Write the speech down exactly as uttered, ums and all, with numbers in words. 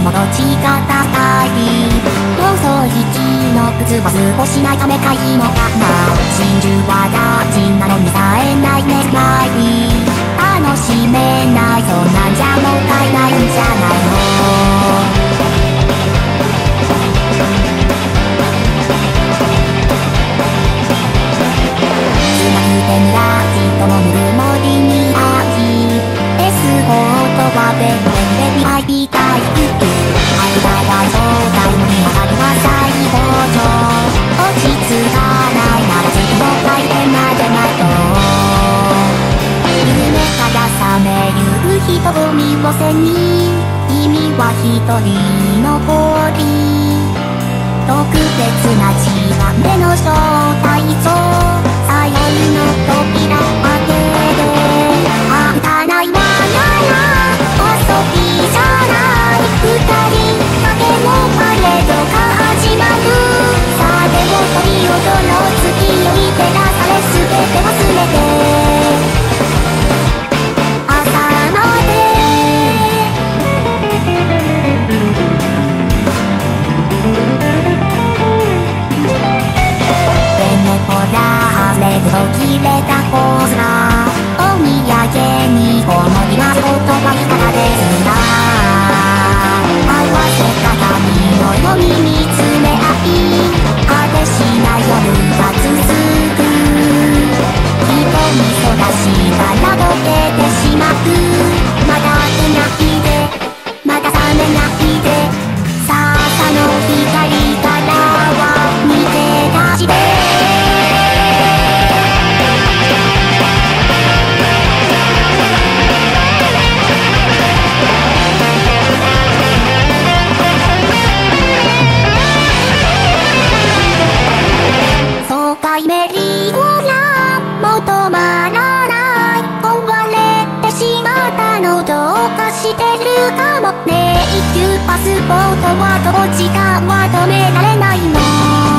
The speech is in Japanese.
もどっちが高い。妄想一の靴は少しないためかいのかな。真珠は大事なのにさえないねない楽しめない、そんなんじゃもったいないんじゃないの。つまくてみら人のぬるもりにあき S フォートはベッドでに会いたい。あいだが状態のに当たりは最高潮。落ち着かないなら次の回転まで待とう。夢から覚める人混みを背に君は一人残り、特別な時間での招待状、最後の扉開けてあんたないわなら遊びじゃない。二人だけのパレードが始まる。さあでも鳥音の月より照らされ全て忘れて朝までほら外れると切れたポーズがお土産にこの今言葉いかがですか。合わせた髪のように見つめ合い果てしない夜が続く。一人そだしたら溶けてしまう。まだ出ないでまだ覚めないでさあ朝の光からは逃げ出してメリーゴーランドも止まらない。壊れてしまったのどうかしてるかもね。一級パスポートはどっちかは止められないの。